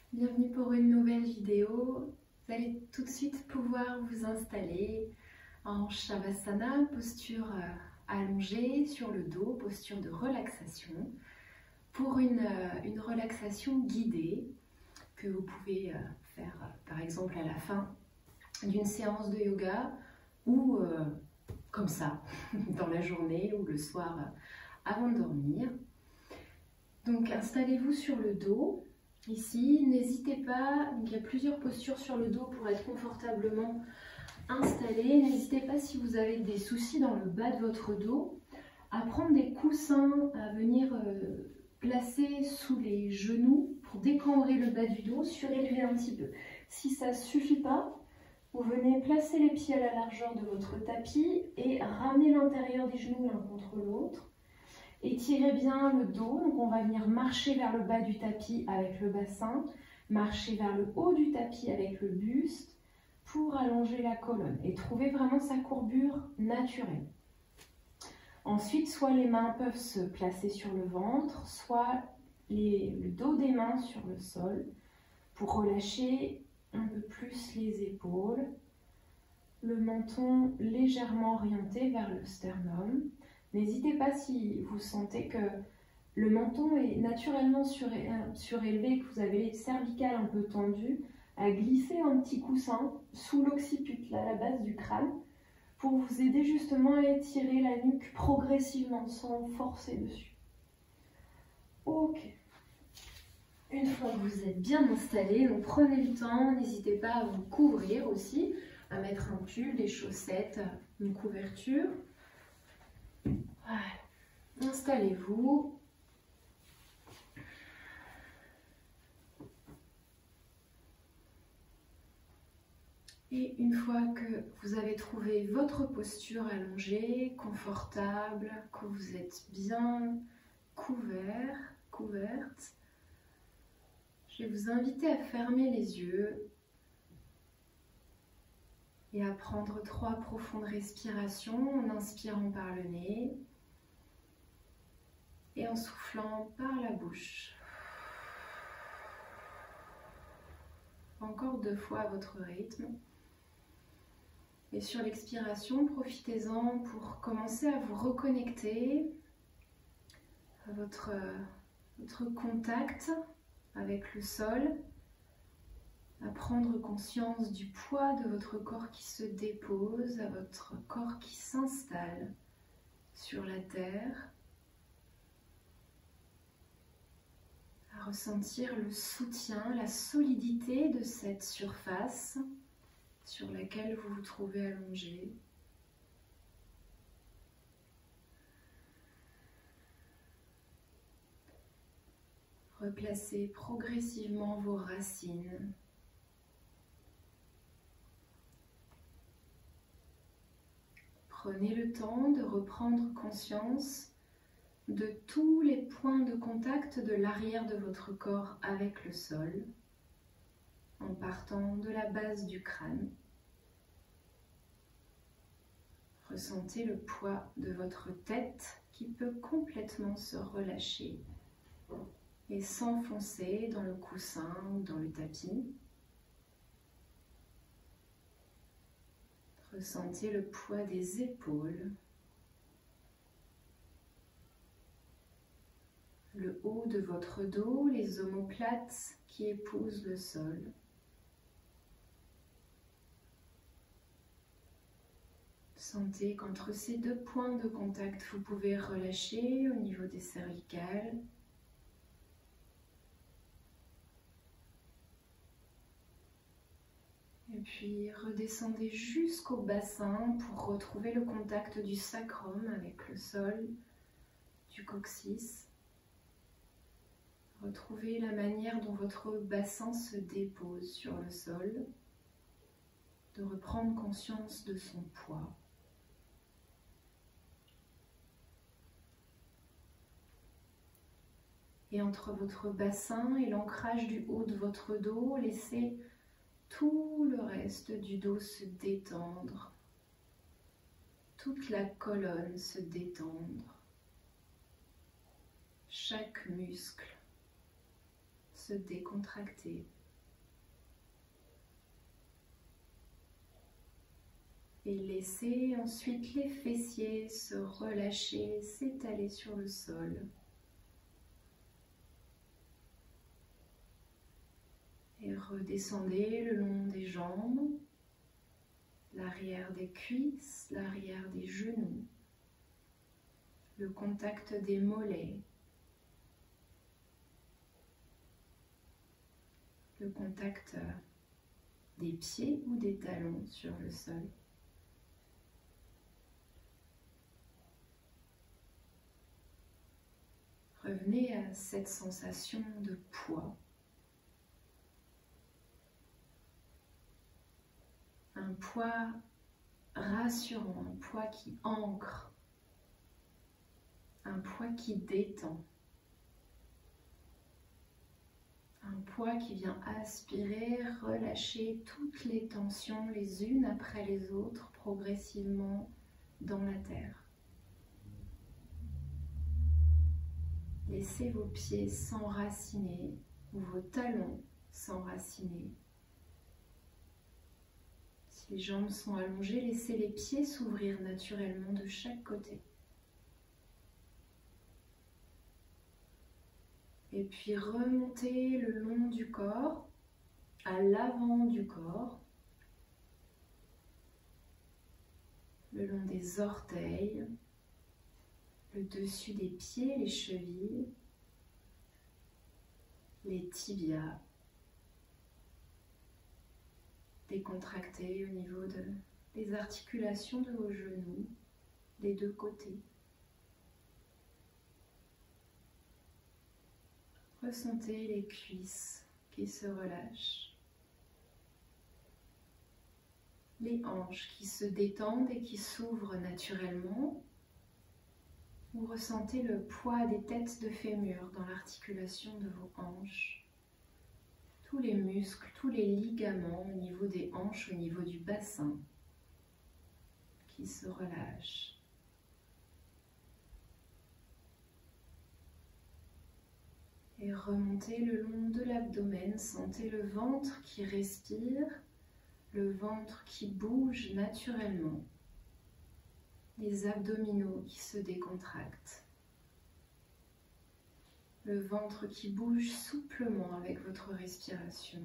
Bienvenue pour une nouvelle vidéo. Vous allez tout de suite pouvoir vous installer en Shavasana, posture allongée sur le dos, posture de relaxation, pour une relaxation guidée que vous pouvez faire par exemple à la fin d'une séance de yoga ou comme ça, dans la journée ou le soir avant de dormir. Donc installez-vous sur le dos. Ici, n'hésitez pas, il y a plusieurs postures sur le dos pour être confortablement installé. N'hésitez pas, si vous avez des soucis dans le bas de votre dos, à prendre des coussins, à venir placer sous les genoux pour décambrer le bas du dos, surélever un petit peu. Si ça ne suffit pas, vous venez placer les pieds à la largeur de votre tapis et ramener l'intérieur des genoux l'un contre l'autre. Étirez bien le dos, donc on va venir marcher vers le bas du tapis avec le bassin, marcher vers le haut du tapis avec le buste pour allonger la colonne et trouver vraiment sa courbure naturelle. Ensuite, soit les mains peuvent se placer sur le ventre, soit le dos des mains sur le sol pour relâcher un peu plus les épaules, le menton légèrement orienté vers le sternum. N'hésitez pas, si vous sentez que le menton est naturellement surélevé, que vous avez les cervicales un peu tendues, à glisser un petit coussin sous l'occiput, là, à la base du crâne, pour vous aider justement à étirer la nuque progressivement, sans forcer dessus. Ok. Une fois que vous êtes bien installé, donc prenez le temps, n'hésitez pas à vous couvrir aussi, à mettre un pull, des chaussettes, une couverture. Voilà, installez-vous. Et une fois que vous avez trouvé votre posture allongée, confortable, que vous êtes bien couvert, couverte, je vais vous inviter à fermer les yeux et à prendre 3 profondes respirations en inspirant par le nez et en soufflant par la bouche. Encore 2 fois à votre rythme. Et sur l'expiration, profitez-en pour commencer à vous reconnecter à votre contact avec le sol, à prendre conscience du poids de votre corps qui se dépose, à votre corps qui s'installe sur la terre, à ressentir le soutien, la solidité de cette surface sur laquelle vous vous trouvez allongé. Replacez progressivement vos racines. Prenez le temps de reprendre conscience de tous les points de contact de l'arrière de votre corps avec le sol, en partant de la base du crâne. Ressentez le poids de votre tête qui peut complètement se relâcher et s'enfoncer dans le coussin ou dans le tapis. Ressentez le poids des épaules, le haut de votre dos, les omoplates qui épousent le sol. Sentez qu'entre ces 2 points de contact, vous pouvez relâcher au niveau des cervicales. Et puis redescendez jusqu'au bassin pour retrouver le contact du sacrum avec le sol, du coccyx. Retrouvez la manière dont votre bassin se dépose sur le sol, de reprendre conscience de son poids. Et entre votre bassin et l'ancrage du haut de votre dos, laissez tout le reste du dos se détendre, toute la colonne se détendre, chaque muscle se décontracter. Et laissez ensuite les fessiers se relâcher, s'étaler sur le sol. Et redescendez le long des jambes, l'arrière des cuisses, l'arrière des genoux, le contact des mollets, le contact des pieds ou des talons sur le sol. Revenez à cette sensation de poids. Un poids rassurant, un poids qui ancre, un poids qui détend, un poids qui vient aspirer, relâcher toutes les tensions les unes après les autres progressivement dans la terre. Laissez vos pieds s'enraciner ou vos talons s'enraciner. Si les jambes sont allongées, laissez les pieds s'ouvrir naturellement de chaque côté. Et puis remontez le long du corps, à l'avant du corps, le long des orteils, le dessus des pieds, les chevilles, les tibias, décontractez au niveau des articulations de vos genoux, des deux côtés. Ressentez les cuisses qui se relâchent, les hanches qui se détendent et qui s'ouvrent naturellement. Vous ressentez le poids des têtes de fémur dans l'articulation de vos hanches. Tous les muscles, tous les ligaments au niveau des hanches, au niveau du bassin qui se relâchent. Et remontez le long de l'abdomen, sentez le ventre qui respire, le ventre qui bouge naturellement. Les abdominaux qui se décontractent. Le ventre qui bouge souplement avec votre respiration.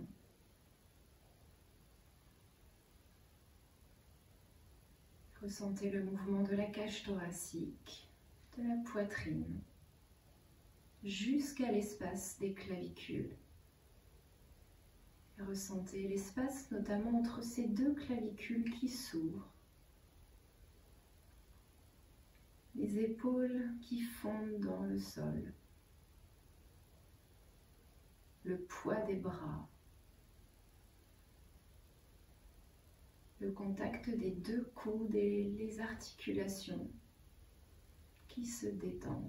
Ressentez le mouvement de la cage thoracique, de la poitrine, jusqu'à l'espace des clavicules. Et ressentez l'espace notamment entre ces deux clavicules qui s'ouvrent. Les épaules qui fondent dans le sol, le poids des bras, le contact des deux coudes et les articulations qui se détendent,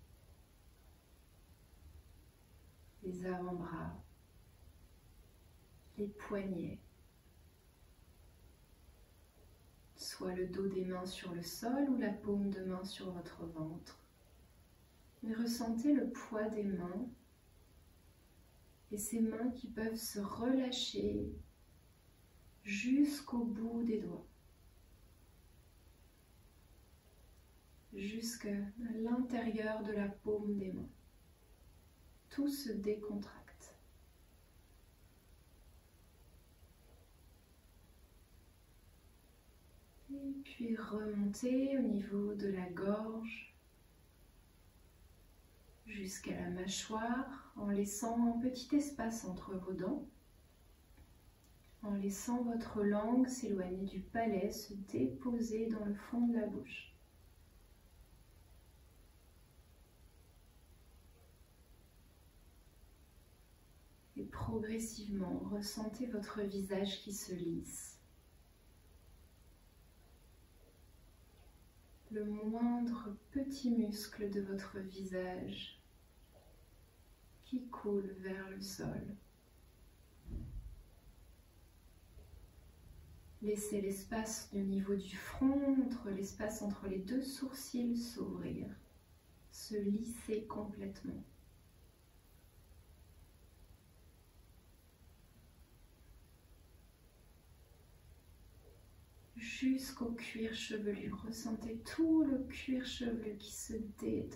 les avant-bras, les poignets, soit le dos des mains sur le sol ou la paume de main sur votre ventre. Mais ressentez le poids des mains et ces mains qui peuvent se relâcher jusqu'au bout des doigts, jusqu'à l'intérieur de la paume des mains. Tout se décontracte. Et puis remontez au niveau de la gorge jusqu'à la mâchoire en laissant un petit espace entre vos dents, en laissant votre langue s'éloigner du palais, se déposer dans le fond de la bouche. Et progressivement, ressentez votre visage qui se lisse. Le moindre petit muscle de votre visage qui coule vers le sol. Laissez l'espace au niveau du front, l'espace entre les deux sourcils s'ouvrir, se lisser complètement. jusqu'au cuir chevelu. Ressentez tout le cuir chevelu qui se détend.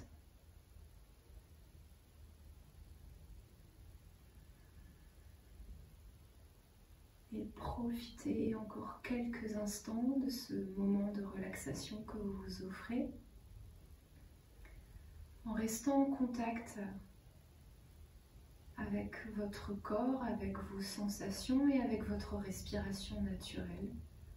Et profitez encore quelques instants de ce moment de relaxation que vous vous offrez en restant en contact avec votre corps, avec vos sensations et avec votre respiration naturelle.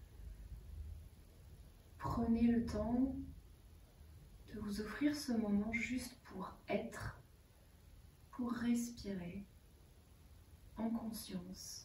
Prenez le temps de vous offrir ce moment juste pour être, pour respirer en conscience.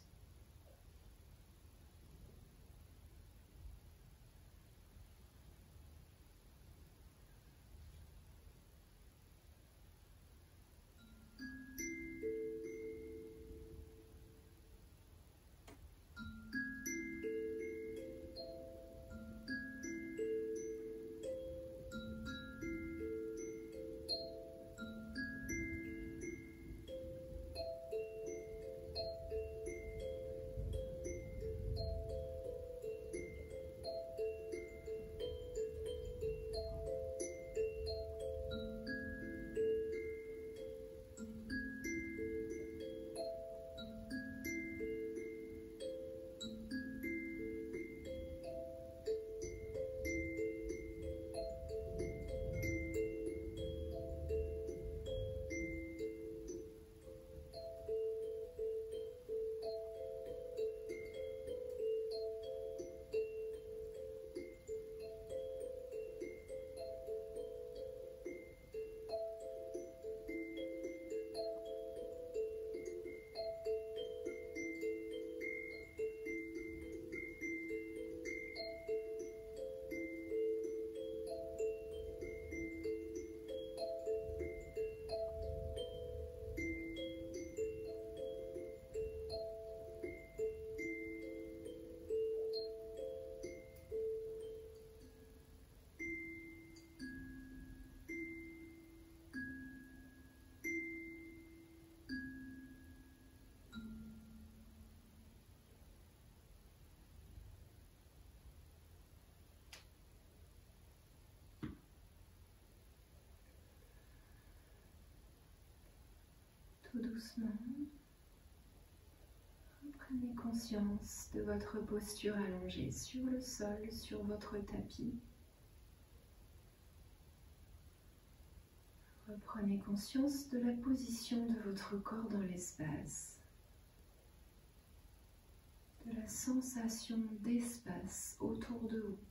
Tout doucement, prenez conscience de votre posture allongée sur le sol, sur votre tapis. Reprenez conscience de la position de votre corps dans l'espace, de la sensation d'espace autour de vous.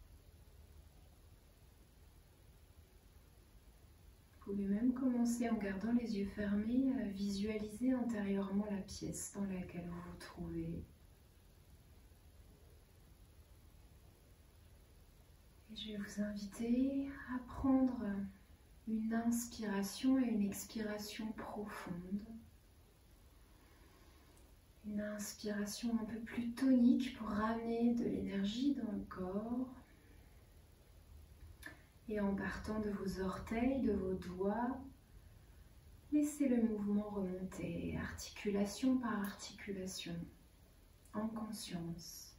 Vous pouvez même commencer en gardant les yeux fermés à visualiser intérieurement la pièce dans laquelle vous vous trouvez. Et je vais vous inviter à prendre une inspiration et une expiration profonde. Une inspiration un peu plus tonique pour ramener de l'énergie dans le corps. Et en partant de vos orteils, de vos doigts, laissez le mouvement remonter, articulation par articulation, en conscience,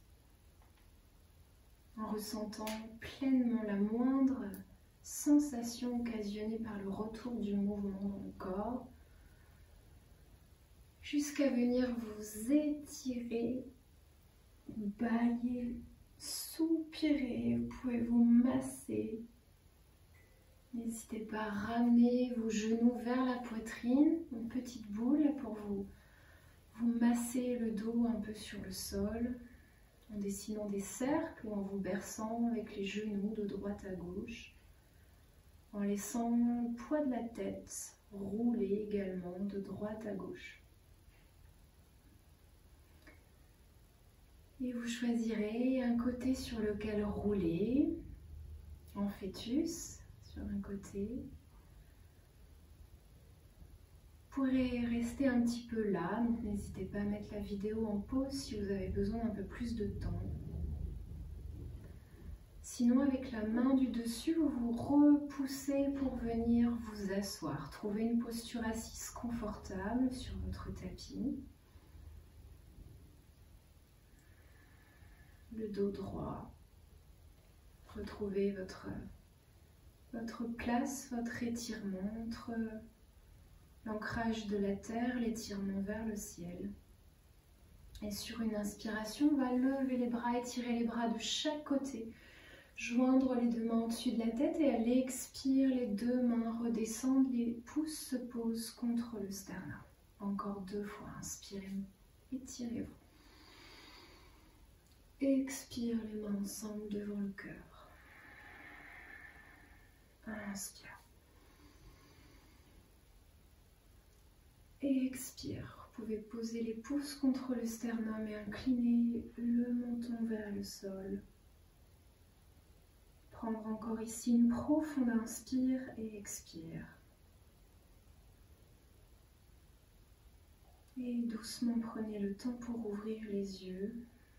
en ressentant pleinement la moindre sensation occasionnée par le retour du mouvement dans le corps, jusqu'à venir vous étirer, bâiller, soupirer. Vous pouvez vous masser. N'hésitez pas à ramener vos genoux vers la poitrine, une petite boule pour vous masser le dos un peu sur le sol, en dessinant des cercles ou en vous berçant avec les genoux de droite à gauche, en laissant le poids de la tête rouler également de droite à gauche. Et vous choisirez un côté sur lequel rouler, en fœtus, sur un côté. Vous pourrez rester un petit peu là, donc n'hésitez pas à mettre la vidéo en pause si vous avez besoin d'un peu plus de temps. Sinon, avec la main du dessus, vous vous repoussez pour venir vous asseoir. Trouvez une posture assise confortable sur votre tapis. Le dos droit, Retrouvez votre place, votre étirement entre l'ancrage de la terre, l'étirement vers le ciel. Et sur une inspiration, on va lever les bras, étirer les bras de chaque côté, joindre les deux mains au-dessus de la tête et à l'expire, les deux mains redescendent, les pouces se posent contre le sternum. Encore 2 fois, inspirez, étirez-vous. Expire les mains ensemble devant le cœur. Inspire. Et expire. Vous pouvez poser les pouces contre le sternum et incliner le menton vers le sol. Prendre encore ici une profonde inspire et expire. Et doucement prenez le temps pour ouvrir les yeux.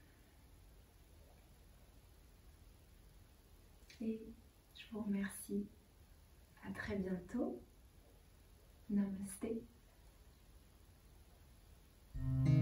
Et je vous remercie. À très bientôt. Namasté.